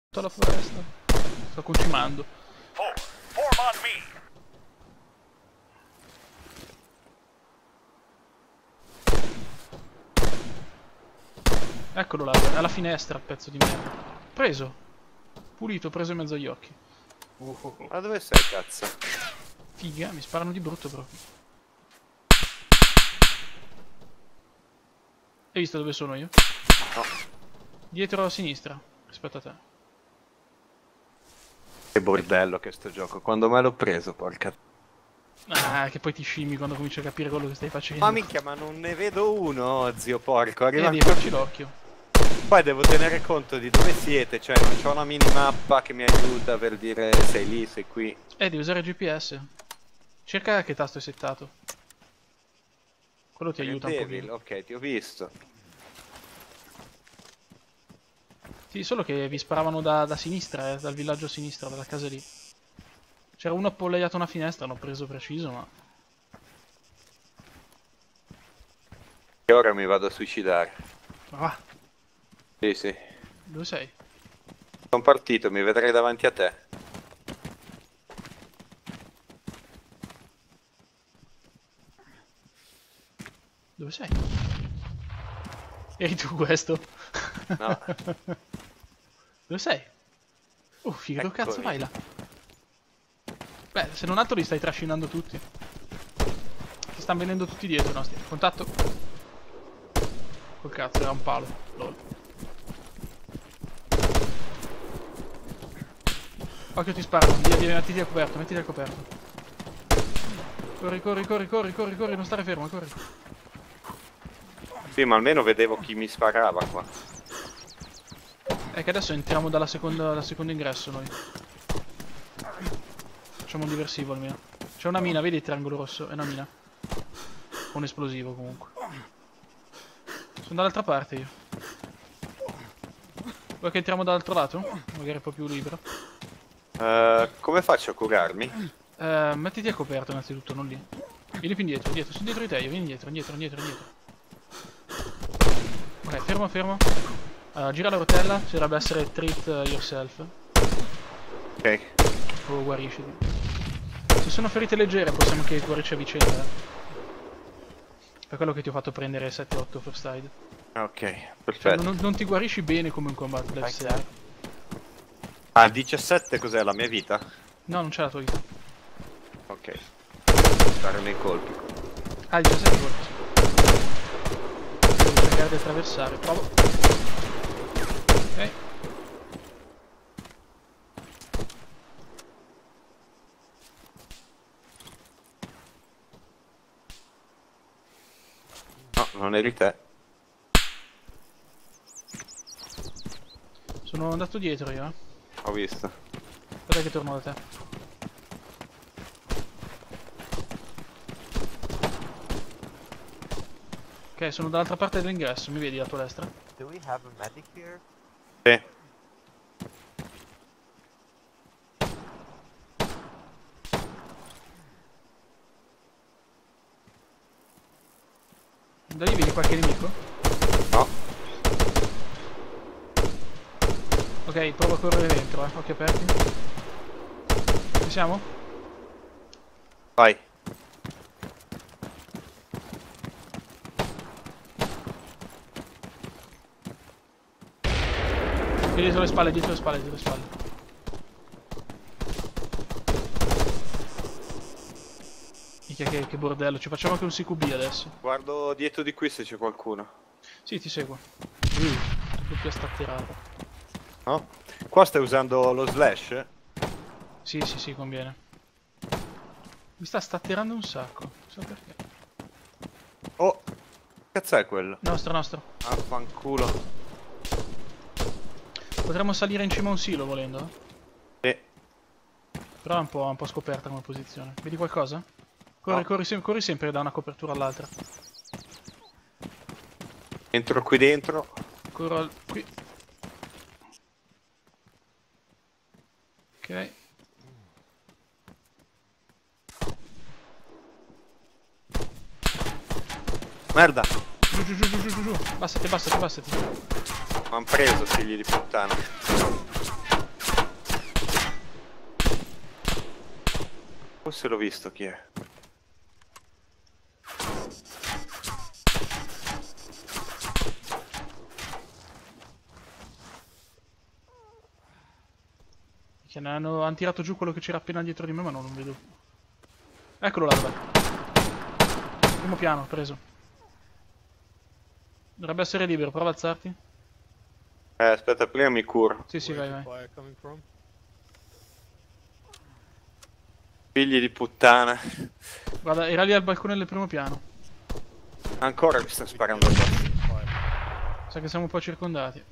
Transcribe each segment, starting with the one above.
tutta la foresta. Sto concimando. Eccolo là, alla finestra, pezzo di merda. Preso. Pulito, preso in mezzo agli occhi. Ma dove sei, cazzo? Figa, mi sparano di brutto però. Hai visto dove sono io? No. Dietro a sinistra, rispetto a te. Che bordello che sto gioco. Quando me l'ho preso, porca. Ah, che poi ti scimmi quando cominci a capire quello che stai facendo. Ma minchia, ma non ne vedo uno, zio porco. Arriva devi farci l'occhio. Poi devo tenere conto di dove siete, cioè non c'ho una minimappa che mi aiuta per dire sei lì, sei qui. Devi usare il GPS. Cerca che tasto è settato. Quello ti aiuta un pochino. Ok, ti ho visto. Sì, solo che vi sparavano da sinistra, dal villaggio a sinistra, dalla casa lì. C'era uno appollaiato una finestra, l'ho preso preciso, ma... E ora mi vado a suicidare. Ma va, Sì, sì. dove sei? Sono partito, mi vedrei davanti a te. Dove sei? Eri tu questo? No. Dove sei? Figa, dove cazzo Eccomi. vai là? Beh, se non altro li stai trascinando tutti. Ti stanno venendo tutti dietro, no? Contatto. Col cazzo, era un palo. Lol. Occhio, ti sparano. Via, via, mettiti a coperto, mettiti a coperto. Corri, corri, corri, corri, corri, corri, non stare fermo, corri. Sì, ma almeno vedevo chi mi sparava qua. È che adesso entriamo dal secondo ingresso noi. Facciamo un diversivo almeno. C'è una mina, vedi il triangolo rosso? È una mina. Un esplosivo comunque. Sono dall'altra parte io. Vuoi che entriamo dall'altro lato? Magari è un po' più libero. Come faccio a curarmi? Mettiti a coperto innanzitutto, non lì. Vieni più indietro, dietro, sono dietro di te io, vieni indietro, indietro, indietro, indietro. Ok, fermo, fermo. Gira la rotella, ci dovrebbe essere treat yourself. Ok. O guarisciti. Se sono ferite leggere possiamo anche guarirci a vicenda. Per quello che ti ho fatto prendere 7-8 first aid. Ok, Cioè, perfetto. non ti guarisci bene come in combat level 6. Ah, 17 cos'è la mia vita? No, non c'è la tua vita. Ok. Stare nei colpi. Ah, 17 colpi, sì. Devo cercare di attraversare, provo. Ok. No, non eri te. Sono andato dietro io, Ho visto. Aspetta che torno da te. Ok, sono dall'altra parte dell'ingresso, mi vedi alla tua destra? Do we have a medic here? Sì. Da lì vedi qualche nemico? No. Ok, provo a correre dentro, occhi aperti. Ci siamo? Vai. Dietro le spalle, dietro le spalle, dietro le spalle. Minchia, che bordello, ci facciamo anche un CQB adesso. Guardo dietro di qui se c'è qualcuno. Sì, ti seguo. Doppia statterata. No? Qua stai usando lo slash? Sì, sì, sì, conviene. Mi sta statterando un sacco, non so perché. Oh! Che cazzo è quello? Nostro, nostro. Ah, fanculo. Potremmo salire in cima a un silo volendo. Sì. Però è un po' scoperta come posizione. Vedi qualcosa? Corri, No. corri sempre da una copertura all'altra. Entro qui dentro. Corro qui. Ok. Merda! Giù, giù, giù, giù, giù, giù. Bassati, bassati, bassati. M'han preso, figli di puttana. Forse l'ho visto chi è. Che hanno tirato giù quello che c'era appena dietro di me, ma non lo vedo. Eccolo là, dov'è? Primo piano, preso. Dovrebbe essere libero, prova ad alzarti. Aspetta, prima mi curo. Sì, sì, vai, Where's the vai. fire coming from? Figli di puttana. Guarda, era lì al balcone del primo piano. Ancora mi stanno sparando addosso. Fire. Sa che siamo un po' circondati.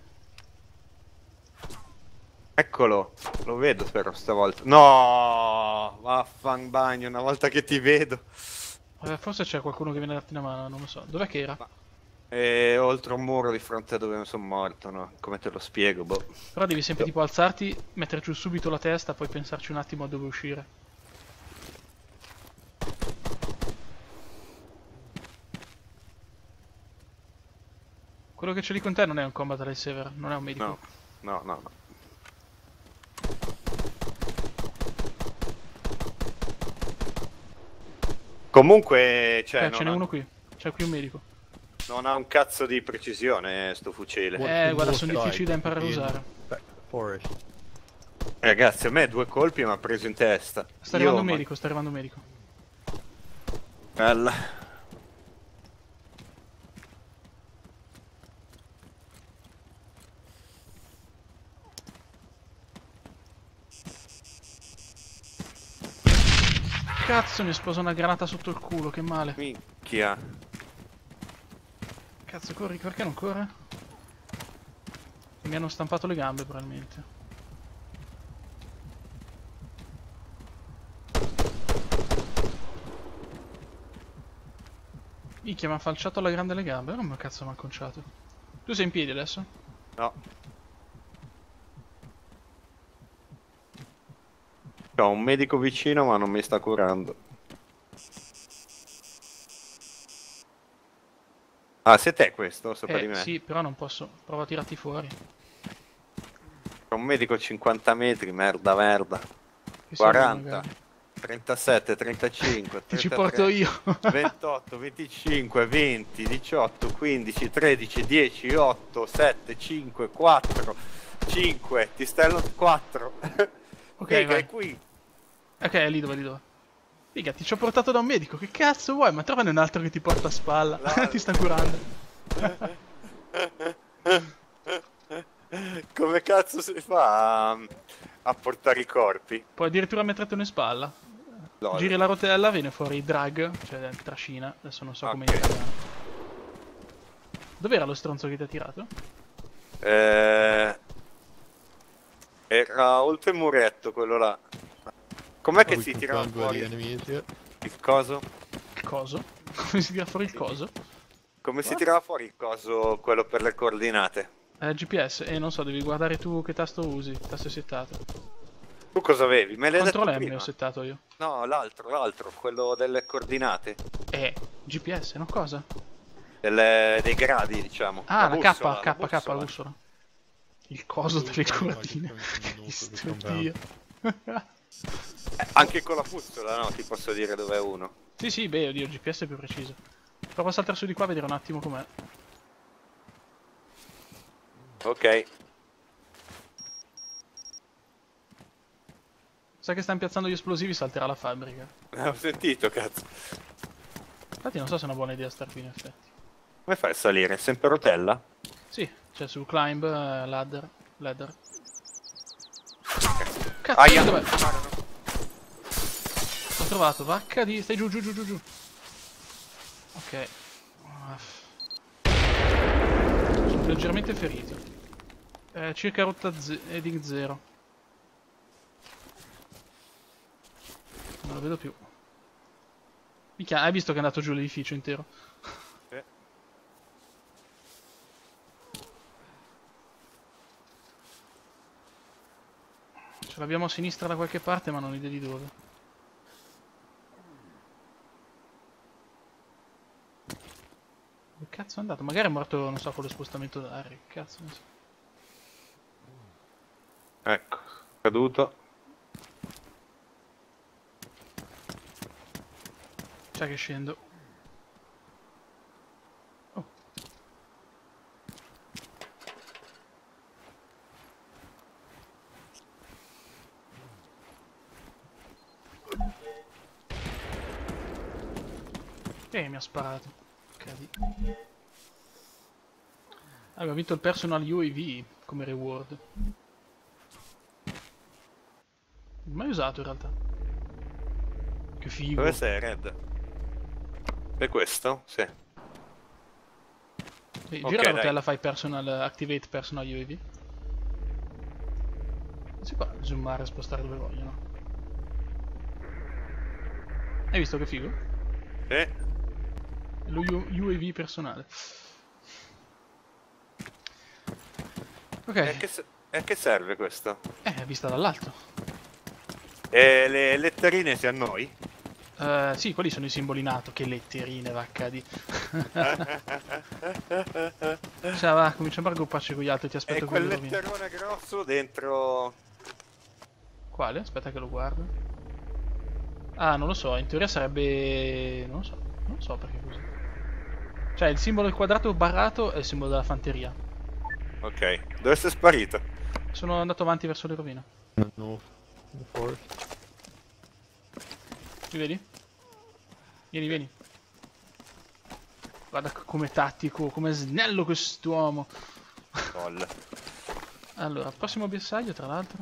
Eccolo, lo vedo però stavolta. No, vaffan bagno, una volta che ti vedo. Forse c'è qualcuno che viene a darti una mano, non lo so. Dov'è che era? E oltre un muro di fronte a dove sono morto, no? Come te lo spiego, boh. Però devi sempre tipo alzarti, mettere giù subito la testa, poi pensarci un attimo a dove uscire. Quello che c'è lì con te non è un combat lifesaver, non è un medico. No. Comunque, cioè, Ce n'è uno qui. C'è qui un medico. non ha un cazzo di precisione sto fucile. Guarda, sono difficili da imparare a usare. Back to the forest. Ragazzi, a me 2 colpi mi ha preso in testa. Sta arrivando un medico, sta arrivando un medico. Bella. Cazzo, mi è esplosa una granata sotto il culo, che male. Minchia. Cazzo, corri, perché non corre? Mi hanno stampato le gambe, probabilmente. Minchia, mi ha falciato alla grande le gambe. Come cazzo mi ha acconciato? Tu sei in piedi adesso? No. Ho un medico vicino ma non mi sta curando. Ah, sei te questo sopra di me? Sì, però non posso. Prova a tirarti fuori. C'è un medico a 50 metri, merda. Che serve, 40, magari. 37, 35, Ti ci 33, porto io. 28, 25, 20, 18, 15, 13, 10, 8, 7, 5, 4, 5, ti stello 4. Ok, Figa, vai. è qui. Ok, è lì dove. Figa, ti ci ho portato da un medico. Che cazzo vuoi? Ma trovane un altro che ti porta a spalla. No. Ti sta curando. Come cazzo si fa a portare i corpi? Puoi addirittura mettertelo in spalla. Lol. Giri la rotella, viene fuori drag, cioè trascina. Adesso non so come in Ok. italiano. Dov'era lo stronzo che ti ha tirato? Era oltre il muretto quello là. Com'è che Have we si tirava confirmed where the fuori enemy is yet? il coso? Il coso? Come si tira fuori il coso? Come si tirava fuori il coso, quello per le coordinate? GPS, non so, devi guardare tu che tasto usi, tasto è settato. Tu cosa avevi? Me l'hai detto Control M prima? ho settato io. No, l'altro, quello delle coordinate. GPS, no cosa? Dei gradi, diciamo. Ah, la bussola, K, bussola. la bussola. Il coso delle coordine. Dio. Anche con la bussola, no? Ti posso dire dov'è uno. Sì, beh, oddio, il GPS è più preciso. Provo a saltare su di qua a vedere un attimo com'è. Ok. Sa che sta impiazzando gli esplosivi, salterà la fabbrica. Ho sentito, cazzo. Infatti non so se è una buona idea star qui in effetti. Come fai a salire? Sempre rotella? Sì, c'è su climb, ladder. Cazzo, Aia. dov'è? L'ho trovato, vacca di... Stai giù. Ok. Sono leggermente ferito. Circa rotta heading 0. Non lo vedo più. Minchia, hai visto che è andato giù l'edificio intero? Ce l'abbiamo a sinistra da qualche parte, ma non ho idea di dove. Dove cazzo è andato? Magari è morto, non so, con lo spostamento d'aria. Che cazzo ne so. Ecco, caduto. Sa che scendo. Oh. Mi ha sparato. Cadi. Abbiamo vinto il personal UAV come reward. Mai usato in realtà. Che figo. Dove sei, Red? È questo? Sì. Gira Ok, la dai. rotella, fai personal, activate personal UAV. Non si può zoomare e spostare dove vogliono. Hai visto che figo? Sì. Lo UAV personale. Ok, E a che serve questo? vista dall'alto. E le letterine si a noi? Sì, quelli sono i simboli NATO. Che letterine, vacca di. Cioè, va, cominciamo a raggrupparci con gli altri. Ti E aspetto quel qui. Rovina. letterone grosso dentro... Quale? Aspetta che lo guardo. Ah, non lo so. In teoria sarebbe. Non lo so. Non lo so perché così. Cioè, il simbolo del quadrato barrato è il simbolo della fanteria. Ok, dove sei sparito? Sono andato avanti verso le rovine. No, in the forest. Mi vedi? Vieni, vieni. Guarda come tattico, come snello quest'uomo. Gol. Allora, prossimo bersaglio, tra l'altro.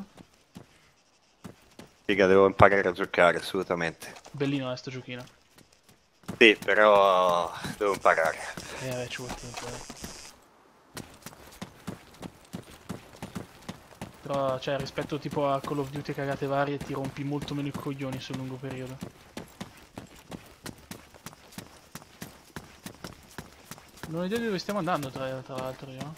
Figa, devo imparare a giocare, assolutamente. Bellino sto giochino. Sì, però devo imparare. Vabbè, ci vuole tempo, Però, cioè, rispetto tipo a Call of Duty cagate varie, ti rompi molto meno i coglioni sul lungo periodo. Non ho idea di dove stiamo andando, tra l'altro, io.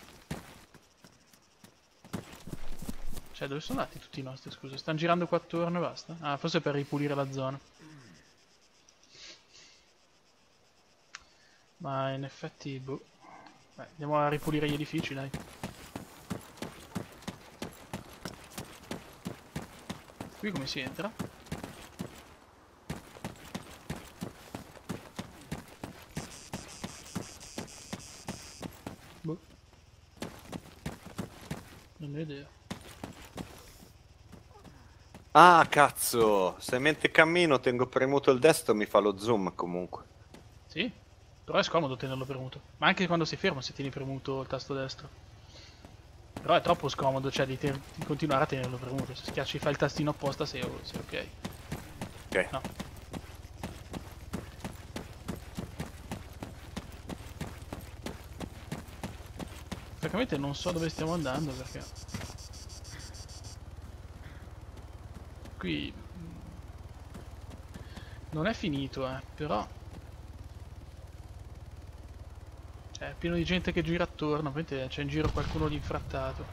Cioè, dove sono andati tutti i nostri, scusa? Stanno girando qua attorno e basta? Ah, forse per ripulire la zona. Ma in effetti, boh. Beh, andiamo a ripulire gli edifici, dai. Qui come si entra? Boh. Non ne ho idea. Ah, cazzo! Se mentre cammino tengo premuto il destro mi fa lo zoom comunque. Sì, però è scomodo tenerlo premuto. Ma anche quando sei fermo se tieni premuto il tasto destro. Però è troppo scomodo, cioè di continuare a tenerlo premuto. Se schiacci fai il tastino apposta sei ok. Ok. No. Francamente non so dove stiamo andando perché... Qui... Non è finito, però... Cioè, è pieno di gente che gira attorno, ovviamente c'è in giro qualcuno di infrattato.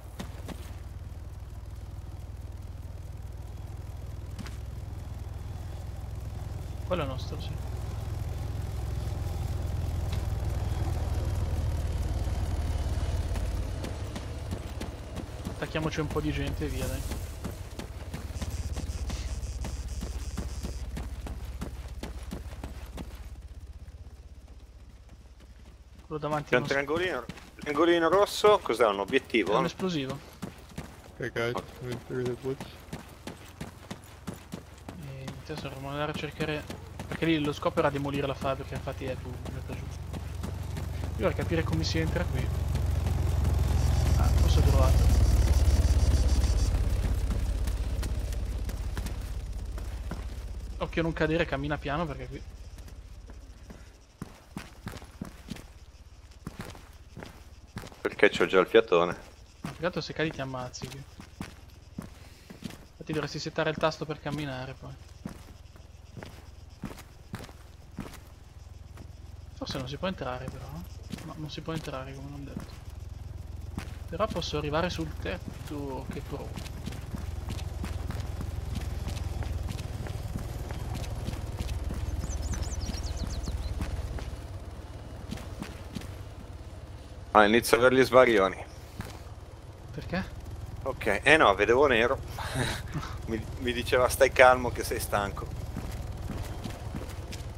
Quello è nostro, sì. Attacchiamoci un po' di gente e via, dai. Quello davanti C'è un triangolino rosso, cos'è un obiettivo? è un esplosivo. Okay, guys, moving through the woods. E adesso dovremmo andare a cercare... Perché lì lo scopo era demolire la fabbrica, infatti è andata giù. Io vorrei capire come si entra qui. Ah, forse ho trovato. Occhio a non cadere, cammina piano perché qui... Perché c'ho già il fiatone. Peccato se cadi ti ammazzi qui. Infatti dovresti settare il tasto per camminare poi. Forse non si può entrare però. No, non si può entrare come non detto. Però posso arrivare sul tetto, che pro. Ah, inizio a avere gli svarioni. Perché? Ok, no, vedevo nero. mi diceva stai calmo che sei stanco.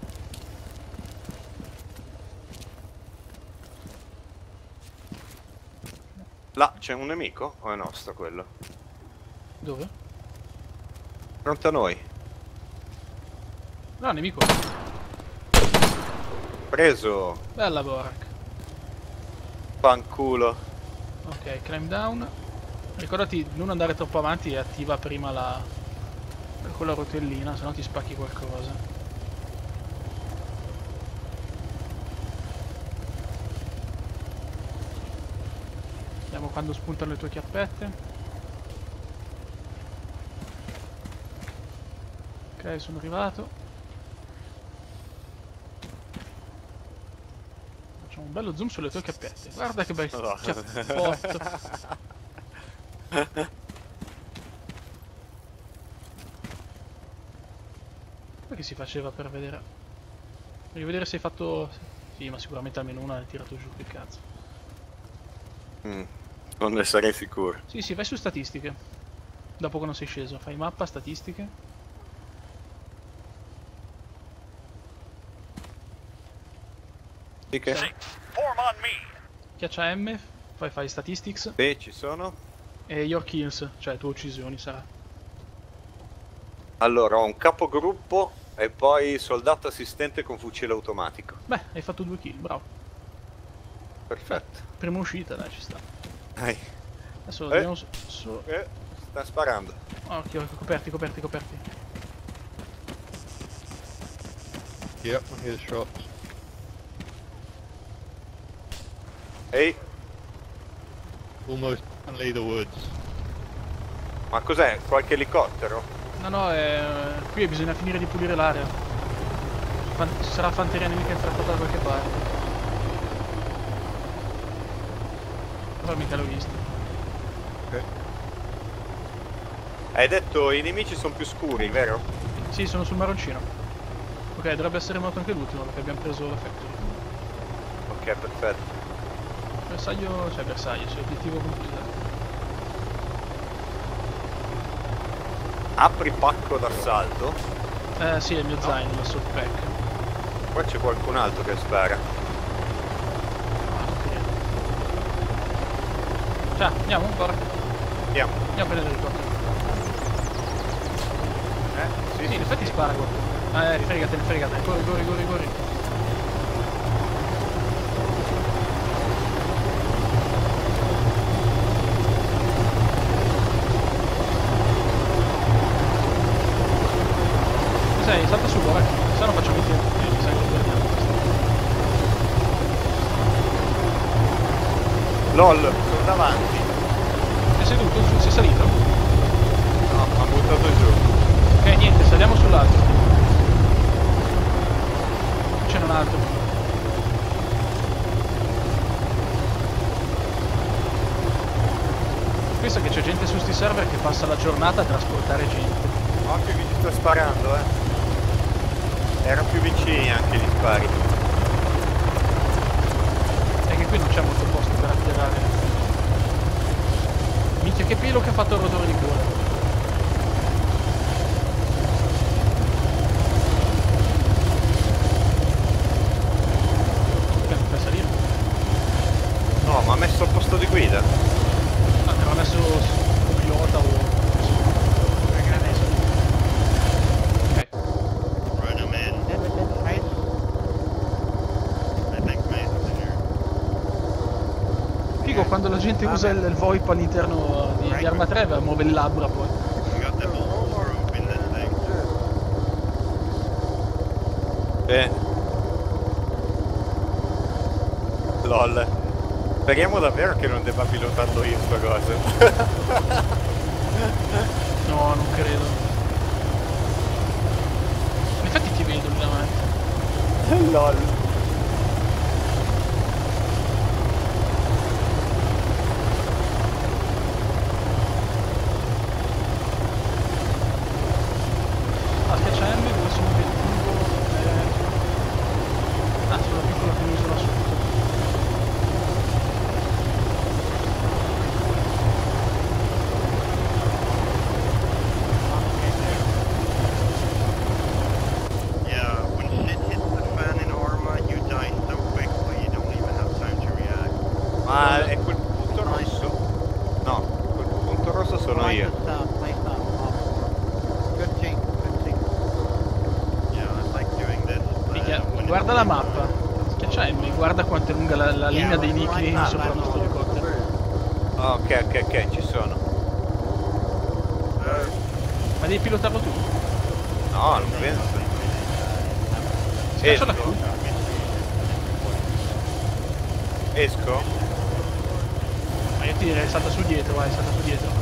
Là c'è un nemico o è nostro quello? Dove? Pronto a noi. No, nemico. Preso. Bella Borak. Fanculo. Ok, climb down. Ricordati di non andare troppo avanti e attiva prima quella rotellina, se no ti spacchi qualcosa. Vediamo quando spuntano le tue chiappette. Ok, sono arrivato. Facciamo un bello zoom sulle tue chiappette. Guarda che bel No. chiappotto. Che si faceva per vedere? Rivedere se hai fatto... Sì, ma sicuramente almeno una hai tirato giù, che cazzo. Non ne sarei sicuro. Sì, vai su statistiche. Dopo quando sei sceso, fai mappa, statistiche. Sì che? Schiaccia M, fai statistics Sì, ci sono. e your kills, cioè tue uccisioni sarà. Allora, ho un capogruppo e poi soldato assistente con fucile automatico. Beh, hai fatto 2 kill, bravo. Perfetto. Prima uscita, dai, ci sta. Dai. Adesso dobbiamo Sta sparando. Occhio, coperti. Yep, I hear shots. Ehi, Almost leave the woods. ma cos'è? Qualche elicottero? No, qui bisogna finire di pulire l'area. Ci sarà fanteria nemica infiltrata da qualche parte. Però mica l'ho visto. Okay. Hai detto i nemici sono più scuri, vero? Sì, sono sul marroncino. Ok, dovrebbe essere morto anche l'ultimo perché abbiamo preso la factory. Ok, perfetto. Bersaglio, c'è obiettivo completato. Apri pacco d'assalto. Sì, è il mio zaino, il assault pack. Qua c'è qualcun altro che spara. Non credo. Ciao, andiamo ancora. Andiamo. Andiamo a prendere l'elicottero. Sì, Sì, in effetti spara qualcuno. Fregatene. Corri. Sei, salta su, guarda. Se no facciamo i tempi. Mi sa che perdiamo. LOL, sono davanti. Sei seduto? Sei salito? No, ha buttato giù. Ok, niente, saliamo sull'altro. C'è un altro. Pensa che c'è gente su sti server che passa la giornata a trasportare gente. Occhio che ci sta sparando, Erano più vicini anche gli spari. È che qui non c'è molto posto per attirare. Minchia, che pelo che ha fatto il rotore di cuore. Per salire? No, ma ha messo al posto di guida. Ah, te l'ha messo pilota o... Ok. Run him in. I think Mason's in here. Figo quando la gente usa il VoIP all'interno di Arma 3 muove il labbra poi. We got the whole group in this thing. LOL. Speriamo davvero che non debba pilotarlo io sta cosa. No, non credo. In effetti ti vedo lì davanti. LOL. Ah, schiaccia M dove sono obiettivo. Ah, sulla piccola penisola sotto. Yeah, when shit hits the fan in Orma, sono io. Good team, good team. Yeah, I like doing this. Minchia, when guarda it's la really mappa. Schiaccia M, guarda quanto è lunga la linea dei nuclei sopra il nostro elicottero. Oh, ok, ci sono. Ma devi pilotarlo tu? No, non penso. Schiaccia la Q. Esco? Ma io ti direi salta su dietro, vai, salta su dietro.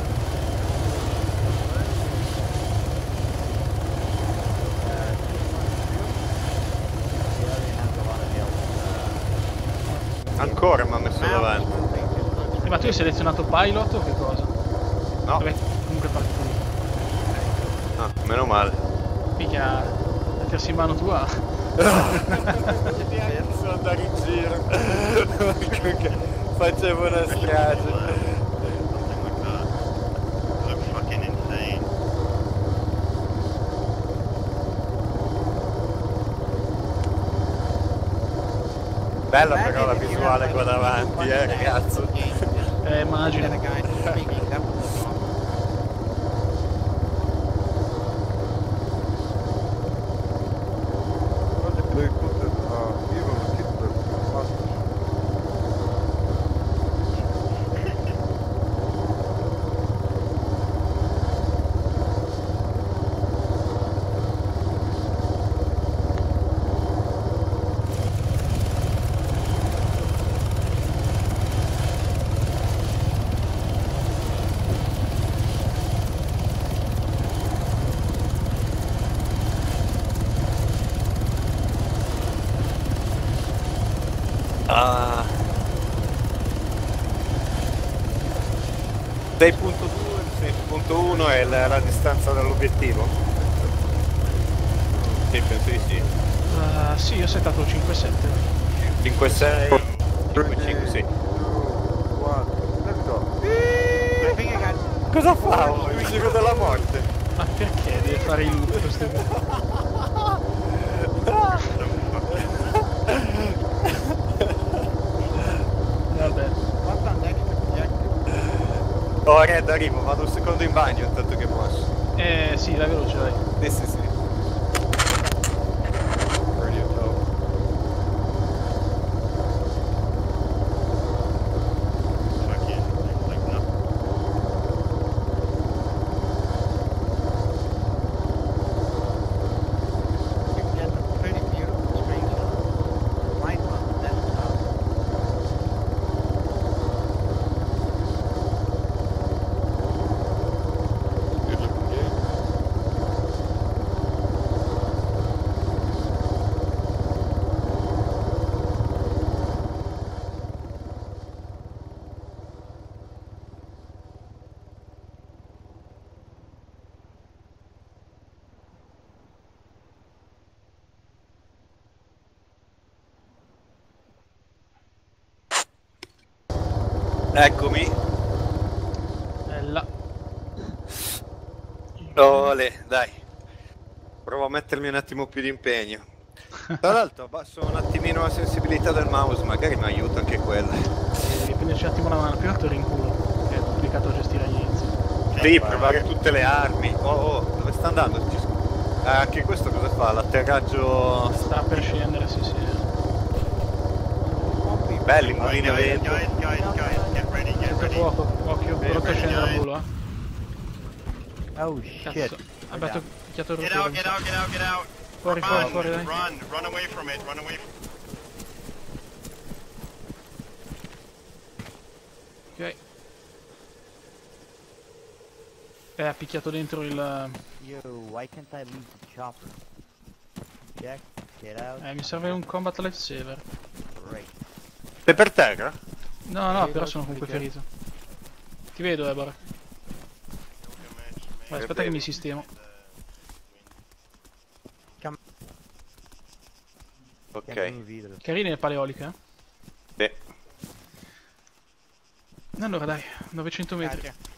Ancora mi ha messo davanti. Ma tu hai selezionato pilot o che cosa? No. Vabbè, comunque parti tu. Ah, meno male. Mica mettersi in mano tua. Sono andare in giro. Facevo una strage. something like that. Looks fucking insane. Bella però la visuale qua davanti, ragazzo. Immagino. Ah. 6.2, 6.1 è la distanza dall'obiettivo? Sì, penso di sì. Sì, io ho settato 5-7. 5-6, 5-5, sì. Cosa fa? Il giro della morte? Ma perché deve fare il loop questo? Vabbè. Oh, Red, arrivo, vado un secondo in bagno intanto che posso. Sì, vai veloce, dai. Sì. Radio top. Fucking, like nothing. Good looking game. Eccomi. Bella. Ole, dai. Provo a mettermi un attimo più di impegno. Tra l'altro abbasso un attimino la sensibilità del mouse, magari mi aiuta anche quella. Devi prenderci un attimo la mano, più che altro ero in culo, che è complicato gestire all'inizio. Devi provare tutte le armi. Oh, dove sta andando? Anche questo cosa fa? L'atterraggio... Sta per scendere, sì. Belli, mulini a vento. Guys, get ready, get Sento ready. fuoco, occhio, pronto a scendere al volo, Oh Cazzo, shit. abbiamo picchiato il Get rotore. out, get out, get out, get out. Fuori, dai. Run away from it, run away. Ok. Ha picchiato dentro il... Yo, why can't I leave the chopper? Jack, get out. mi serve un combat lifesaver. Great. Sei per terra? No, però sono comunque ferito. Ti vedo, Ebor. Vai, aspetta che mi sistemo. Can't Ok. move either. Carine le paleoliche, Sì. Allora dai, 900 metri.